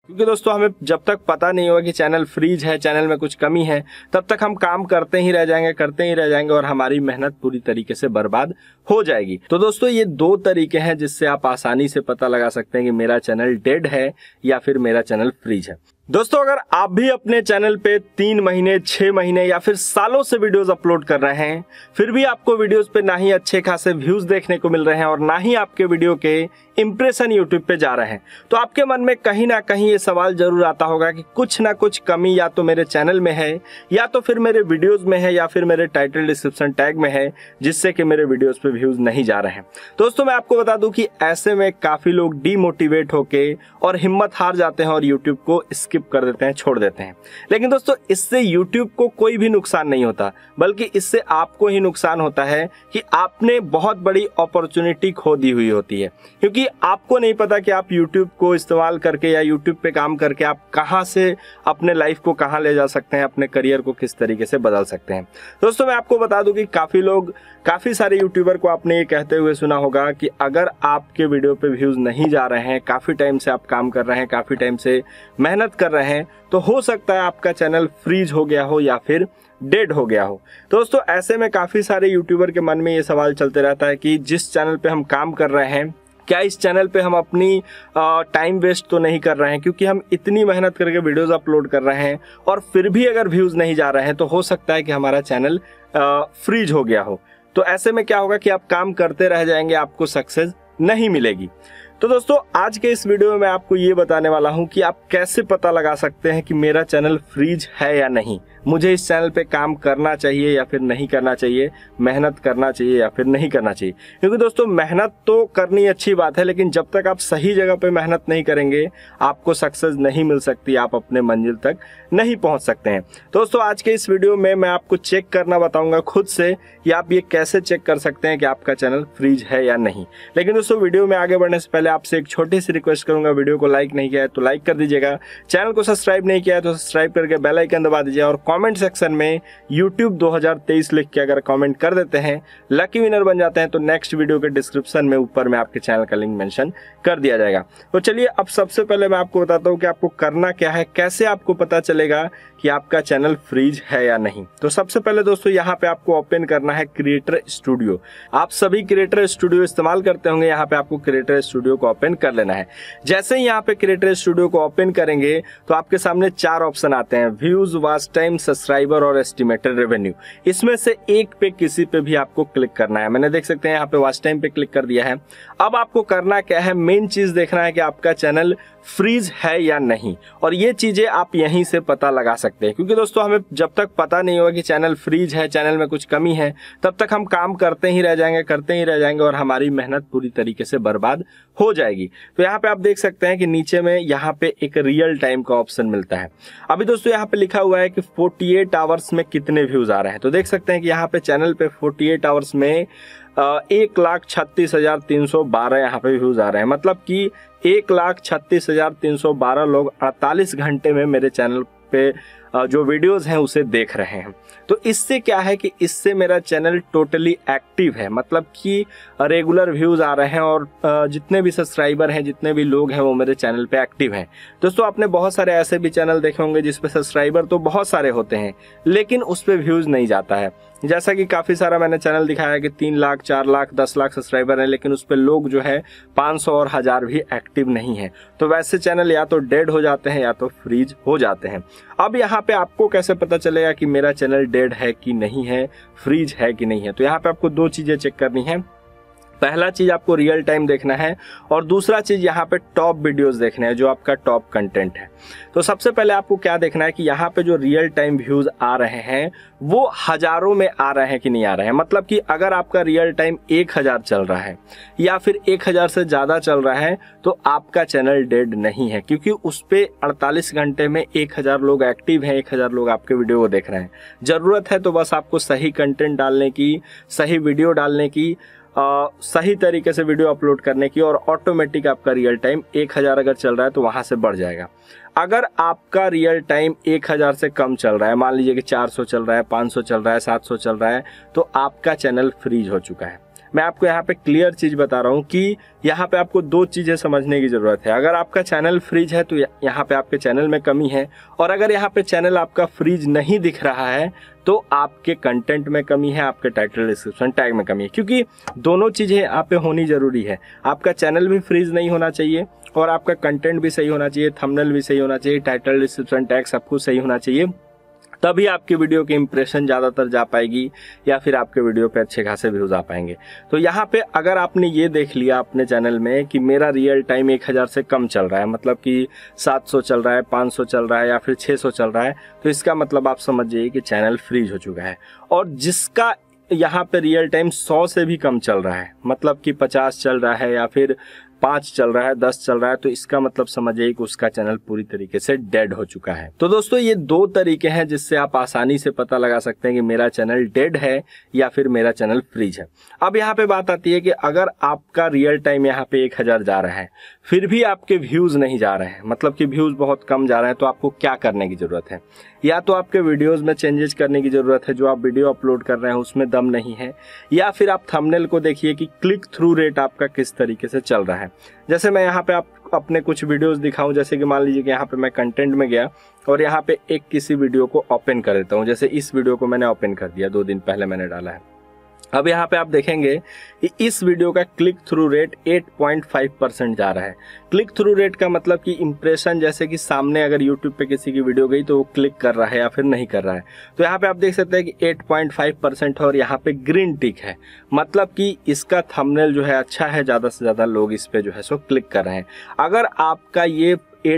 क्योंकि दोस्तों हमें जब तक पता नहीं होगा कि चैनल फ्रीज है, चैनल में कुछ कमी है, तब तक हम काम करते ही रह जाएंगे और हमारी मेहनत पूरी तरीके से बर्बाद हो जाएगी। तो दोस्तों ये दो तरीके हैं जिससे आप आसानी से पता लगा सकते हैं कि मेरा चैनल डेड है या फिर मेरा चैनल फ्रीज है। दोस्तों अगर आप भी अपने चैनल पे 3 महीने, 6 महीने या फिर सालों से वीडियोस अपलोड कर रहे हैं, फिर भी आपको वीडियोस पे ना ही अच्छे खासे व्यूज देखने को मिल रहे हैं और ना ही आपके वीडियो के इंप्रेशन यूट्यूब पे जा रहे हैं, तो आपके मन में कहीं ना कहीं ये सवाल जरूर आता होगा कि कुछ ना कुछ कमी या तो मेरे चैनल में है या तो फिर मेरे वीडियोज में है या फिर मेरे टाइटल डिस्क्रिप्शन टैग में है, जिससे कि मेरे वीडियोज पे व्यूज नहीं जा रहे हैं। दोस्तों मैं आपको बता दूं कि ऐसे में काफी लोग डीमोटिवेट होके और हिम्मत हार जाते हैं और यूट्यूब को स्किप कर देते हैं, छोड़ देते हैं। लेकिन दोस्तों इससे YouTube को कोई भी नुकसान नहीं होता, बल्कि इससे आपको ही नुकसान होता है कि आपने बहुत बड़ी अपॉर्चुनिटी खो दी हुई होती है, क्योंकि आपको नहीं पता कि आप YouTube को इस्तेमाल करके या YouTube पे काम करके आप कहां से अपने लाइफ को कहां ले जा सकते हैं, अपने करियर को किस तरीके से बदल सकते हैं। दोस्तों मैं आपको बता दूं कि काफी सारे यूट्यूबर को आपने ये कहते हुए सुना होगा कि अगर आपके वीडियो पे व्यूज नहीं जा रहे हैं, काफी टाइम से आप काम कर रहे हैं, काफी टाइम से मेहनत कर रहे हैं, तो हो सकता है आपका चैनल फ्रीज हो गया हो या फिर डेड हो गया हो। दोस्तों ऐसे में काफी सारे यूट्यूबर के मन में ये सवाल चलते रहता है कि जिस चैनल पे हम काम कर रहे हैं, क्या इस चैनल पे हम अपनी टाइम वेस्ट तो नहीं कर रहे हैं, क्योंकि हम इतनी मेहनत करके वीडियोस अपलोड कर रहे हैं और फिर भी अगर व्यूज नहीं जा रहे हैं तो हो सकता है कि हमारा चैनल फ्रीज हो गया हो। तो ऐसे में क्या होगा कि आप काम करते रह जाएंगे, आपको सक्सेस नहीं मिलेगी। तो दोस्तों आज के इस वीडियो में मैं आपको ये बताने वाला हूं कि आप कैसे पता लगा सकते हैं कि मेरा चैनल फ्रीज है या नहीं, मुझे इस चैनल पे काम करना चाहिए या फिर नहीं करना चाहिए, मेहनत करना चाहिए या फिर नहीं करना चाहिए। क्योंकि दोस्तों मेहनत तो करनी अच्छी बात है, लेकिन जब तक आप सही जगह पे मेहनत नहीं करेंगे आपको सक्सेस नहीं मिल सकती, आप अपने मंजिल तक नहीं पहुंच सकते हैं। दोस्तों आज के इस वीडियो में मैं आपको चेक करना बताऊंगा खुद से कि आप ये कैसे चेक कर सकते हैं कि आपका चैनल फ्रीज है या नहीं। लेकिन दोस्तों वीडियो में आगे बढ़ने से पहले आपसे एक छोटी सी रिक्वेस्ट करूंगा, वीडियो को लाइक नहीं किया है तो लाइक कर दीजिएगा, चैनल को सब्सक्राइब नहीं किया है तो सब्सक्राइब करके बेल आइकन दबा दीजिए और कमेंट सेक्शन में YouTube 2023 लिख के अगर कमेंट कर देते हैं, लकी विनर बन जाते हैं, तो नेक्स्ट वीडियो के डिस्क्रिप्शन में ऊपर में आपके चैनल का लिंक मेंशन कर दिया जाएगा। तो चलिए अब सबसे पहले मैं आपको बताता हूँ कि आपको करना क्या है, कैसे आपको पता चलेगा कि आपका चैनल फ्रीज है या नहीं। तो सबसे पहले दोस्तों यहाँ पे आपको ओपन करना है क्रिएटर स्टूडियो। आप सभी क्रिएटर स्टूडियो इस्तेमाल करते होंगे, यहाँ पे आपको क्रिएटर स्टूडियो को ओपन कर लेना है। जैसे ही यहाँ पे क्रिएटर स्टूडियो को ओपन करेंगे तो आपके सामने 4 ऑप्शन आते हैं, व्यूज, वॉच टाइम, सब्सक्राइबर और एस्टिमेटेड रेवेन्यू। इसमें से एक पे किसी पे भी आपको क्लिक करना है। मैंने देख सकते हैं यहाँ पे वॉच टाइम पे क्लिक कर दिया है। अब आपको करना क्या है, मेन चीज देखना है कि आपका चैनल फ्रीज है या नहीं, और ये चीजें आप यहीं से पता लगा सकते हैं। क्योंकि दोस्तों हमें जब तक पता नहीं होगा कि चैनल फ्रीज है, चैनल में कुछ कमी है, तब तक हम काम करते ही रह जाएंगे और हमारी मेहनत पूरी तरीके से बर्बाद हो जाएगी। तो यहाँ पे आप देख सकते हैं कि नीचे में यहाँ पे एक रियल टाइम का ऑप्शन मिलता है। अभी दोस्तों यहाँ पे लिखा हुआ है कि 48 आवर्स में कितने व्यूज आ रहे हैं। तो देख सकते हैं कि यहाँ पे चैनल पे 48 आवर्स में 1,36,312 यहाँ पे व्यूज आ रहे हैं। मतलब कि 1,36,312 लोग 48 घंटे में मेरे चैनल पे जो वीडियोस हैं उसे देख रहे हैं। तो इससे क्या है कि इससे मेरा चैनल टोटली एक्टिव है, मतलब कि रेगुलर व्यूज आ रहे हैं और जितने भी सब्सक्राइबर हैं, जितने भी लोग हैं वो मेरे चैनल पे एक्टिव हैं। दोस्तों आपने बहुत सारे ऐसे भी चैनल देखे होंगे जिसपे सब्सक्राइबर तो बहुत सारे होते हैं लेकिन उस पे व्यूज नहीं जाता है। जैसा कि काफी सारा मैंने चैनल दिखाया है कि 3 लाख, 4 लाख, 10 लाख सब्सक्राइबर हैं, लेकिन उस पे लोग जो है 500 और 1000 भी एक्टिव नहीं है। तो वैसे चैनल या तो डेड हो जाते हैं या तो फ्रीज हो जाते हैं। अब यहाँ पे आपको कैसे पता चलेगा कि मेरा चैनल डेड है कि नहीं है, फ्रीज है कि नहीं है? तो यहाँ पे आपको 2 चीजें चेक करनी है। पहला चीज आपको रियल टाइम देखना है और दूसरा चीज यहाँ पे टॉप वीडियोस देखने हैं, जो आपका टॉप कंटेंट है। तो सबसे पहले आपको क्या देखना है कि यहाँ पे जो रियल टाइम व्यूज आ रहे हैं वो हजारों में आ रहे हैं कि नहीं आ रहे हैं। मतलब कि अगर आपका रियल टाइम 1000 चल रहा है या फिर 1000 से ज्यादा चल रहा है तो आपका चैनल डेड नहीं है, क्योंकि उस पे 48 घंटे में 1000 लोग एक्टिव हैं, 1000 लोग आपके वीडियो को देख रहे हैं। जरूरत है तो बस आपको सही कंटेंट डालने की, सही वीडियो डालने की, सही तरीके से वीडियो अपलोड करने की, और ऑटोमेटिक आपका रियल टाइम 1000 अगर चल रहा है तो वहां से बढ़ जाएगा। अगर आपका रियल टाइम 1000 से कम चल रहा है, मान लीजिए कि 400 चल रहा है, 500 चल रहा है, 700 चल रहा है, तो आपका चैनल फ्रीज हो चुका है। मैं आपको यहाँ पे क्लियर चीज बता रहा हूँ कि यहाँ पे आपको दो चीजें समझने की जरूरत है। अगर आपका चैनल फ्रीज है तो यहाँ पे आपके चैनल में कमी है, और अगर यहाँ पे चैनल आपका फ्रीज नहीं दिख रहा है तो आपके कंटेंट में कमी है, आपके टाइटल डिस्क्रिप्शन टैग में कमी है, क्योंकि दोनों चीजें यहाँ पे होनी जरूरी है। आपका चैनल भी फ्रीज नहीं होना चाहिए और आपका कंटेंट भी सही होना चाहिए, थंबनेल भी सही होना चाहिए, टाइटल डिस्क्रिप्शन टैग सब कुछ सही होना चाहिए, तभी आपके वीडियो की इंप्रेशन ज़्यादातर जा पाएगी या फिर आपके वीडियो पे अच्छे खासे व्यूज आ पाएंगे। तो यहाँ पे अगर आपने ये देख लिया अपने चैनल में कि मेरा रियल टाइम 1000 से कम चल रहा है, मतलब कि 700 चल रहा है, 500 चल रहा है या फिर 600 चल रहा है, तो इसका मतलब आप समझ जाइए कि चैनल फ्रीज हो चुका है। और जिसका यहाँ पे रियल टाइम 100 से भी कम चल रहा है, मतलब कि 50 चल रहा है या फिर 5 चल रहा है, 10 चल रहा है, तो इसका मतलब समझिए कि उसका चैनल पूरी तरीके से डेड हो चुका है। तो दोस्तों ये दो तरीके हैं जिससे आप आसानी से पता लगा सकते हैं कि मेरा चैनल डेड है या फिर मेरा चैनल फ्रीज है। अब यहाँ पे बात आती है कि अगर आपका रियल टाइम यहाँ पे 1000 जा रहा है फिर भी आपके व्यूज नहीं जा रहे हैं, मतलब कि व्यूज बहुत कम जा रहे हैं, तो आपको क्या करने की जरूरत है? या तो आपके वीडियोज में चेंजेस करने की जरूरत है, जो आप वीडियो अपलोड कर रहे हैं उसमें दम नहीं है, या फिर आप थंबनेल को देखिए कि क्लिक थ्रू रेट आपका किस तरीके से चल रहा है। जैसे मैं यहाँ पे आप अपने कुछ वीडियोस दिखाऊं, जैसे कि मान लीजिए कि यहाँ पे मैं कंटेंट में गया और यहाँ पे एक किसी वीडियो को ओपन कर देता हूँ। जैसे इस वीडियो को मैंने ओपन कर दिया, 2 दिन पहले मैंने डाला है। अब यहाँ पे आप देखेंगे कि इस वीडियो का क्लिक थ्रू रेट 8.5% जा रहा है। क्लिक थ्रू रेट का मतलब कि इंप्रेशन, जैसे कि सामने अगर यूट्यूब पे किसी की वीडियो गई तो वो क्लिक कर रहा है या फिर नहीं कर रहा है। तो यहाँ पे आप देख सकते हैं कि 8.5% है और यहाँ पे ग्रीन टिक है, मतलब कि इसका थंबनेल जो है अच्छा है, ज़्यादा से ज़्यादा लोग इस पे जो है सो क्लिक कर रहे हैं। अगर आपका ये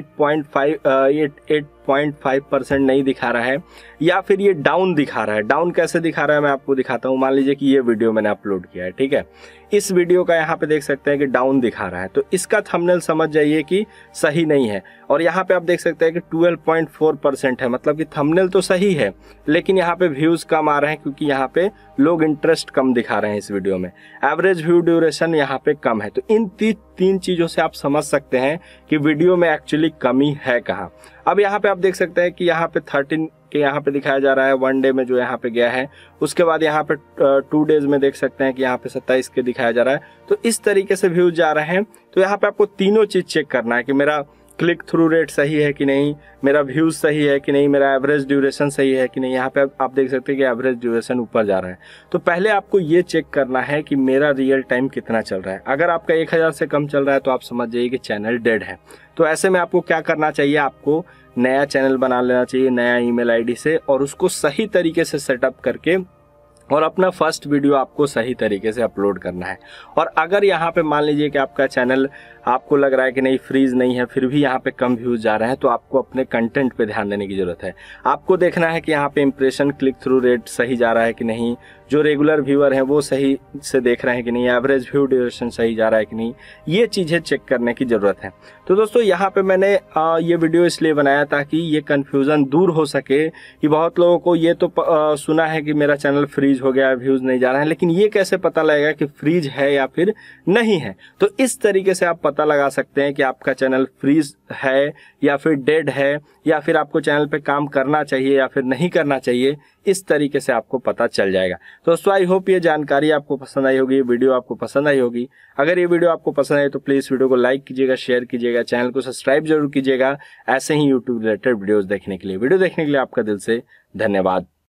8.5% नहीं दिखा रहा है या फिर ये डाउन दिखा रहा है, डाउन कैसे दिखा रहा है मैं आपको दिखाता हूँ। मान लीजिए कि ये वीडियो मैंने अपलोड किया है, ठीक है, इस वीडियो का यहाँ पे देख सकते हैं कि डाउन दिखा रहा है, तो इसका थंबनेल समझ जाइए कि सही नहीं है। और यहाँ पे आप देख सकते हैं कि 12.4% है, मतलब कि थंबनेल तो सही है लेकिन यहाँ पे व्यूज कम आ रहे हैं क्योंकि यहाँ पे लोग इंटरेस्ट कम दिखा रहे हैं इस वीडियो में। एवरेज व्यू ड्यूरेशन यहाँ पे कम है। तो इन तीन चीजों से आप समझ सकते हैं कि वीडियो में एक्चुअली कमी है कहाँ। अब यहाँ पे आप देख सकते हैं कि यहाँ पे 13 के यहाँ पे दिखाया जा रहा है 1 डे में जो यहाँ पे गया है, उसके बाद यहाँ पे 2 डेज में देख सकते हैं कि यहाँ पे 27 के दिखाया जा रहा है। तो इस तरीके से व्यूज जा रहे हैं। तो यहाँ पे आपको तीनों चीज चेक करना है कि मेरा क्लिक थ्रू रेट सही है कि नहीं, मेरा व्यूज सही है कि नहीं, मेरा एवरेज ड्यूरेशन सही है कि नहीं। यहाँ पे आप देख सकते हैं कि एवरेज ड्यूरेशन ऊपर जा रहा है। तो पहले आपको ये चेक करना है कि मेरा रियल टाइम कितना चल रहा है। अगर आपका 1000 से कम चल रहा है तो आप समझ जाइए कि चैनल डेड है। तो ऐसे में आपको क्या करना चाहिए, आपको नया चैनल बना लेना चाहिए नया ईमेल आईडी से, और उसको सही तरीके से सेटअप करके और अपना फर्स्ट वीडियो आपको सही तरीके से अपलोड करना है। और अगर यहाँ पे मान लीजिए कि आपका चैनल आपको लग रहा है कि नहीं फ्रीज नहीं है, फिर भी यहाँ पे कम व्यूज जा रहे हैं, तो आपको अपने कंटेंट पे ध्यान देने की जरूरत है। आपको देखना है कि यहाँ पे इंप्रेशन क्लिक थ्रू रेट सही जा रहा है कि नहीं, जो रेगुलर व्यूअर हैं वो सही से देख रहे हैं कि नहीं, एवरेज व्यू ड्यूरेशन सही जा रहा है कि नहीं, ये चीज़ें चेक करने की ज़रूरत है। तो दोस्तों यहाँ पे मैंने ये वीडियो इसलिए बनाया ताकि ये कन्फ्यूज़न दूर हो सके कि बहुत लोगों को ये तो सुना है कि मेरा चैनल फ्रीज हो गया, व्यूज़ नहीं जा रहे हैं, लेकिन ये कैसे पता लगेगा कि फ्रीज है या फिर नहीं है। तो इस तरीके से आप पता लगा सकते हैं कि आपका चैनल फ्रीज है या फिर डेड है, या फिर आपको चैनल पे काम करना चाहिए या फिर नहीं करना चाहिए। इस तरीके से आपको पता चल जाएगा। दोस्तों आई होप ये जानकारी आपको पसंद आई होगी, वीडियो आपको पसंद आई होगी। अगर ये वीडियो आपको पसंद आई तो प्लीज़ वीडियो को लाइक कीजिएगा, शेयर कीजिएगा, चैनल को सब्सक्राइब जरूर कीजिएगा ऐसे ही यूट्यूब रिलेटेड वीडियोस देखने के लिए। वीडियो देखने के लिए आपका दिल से धन्यवाद।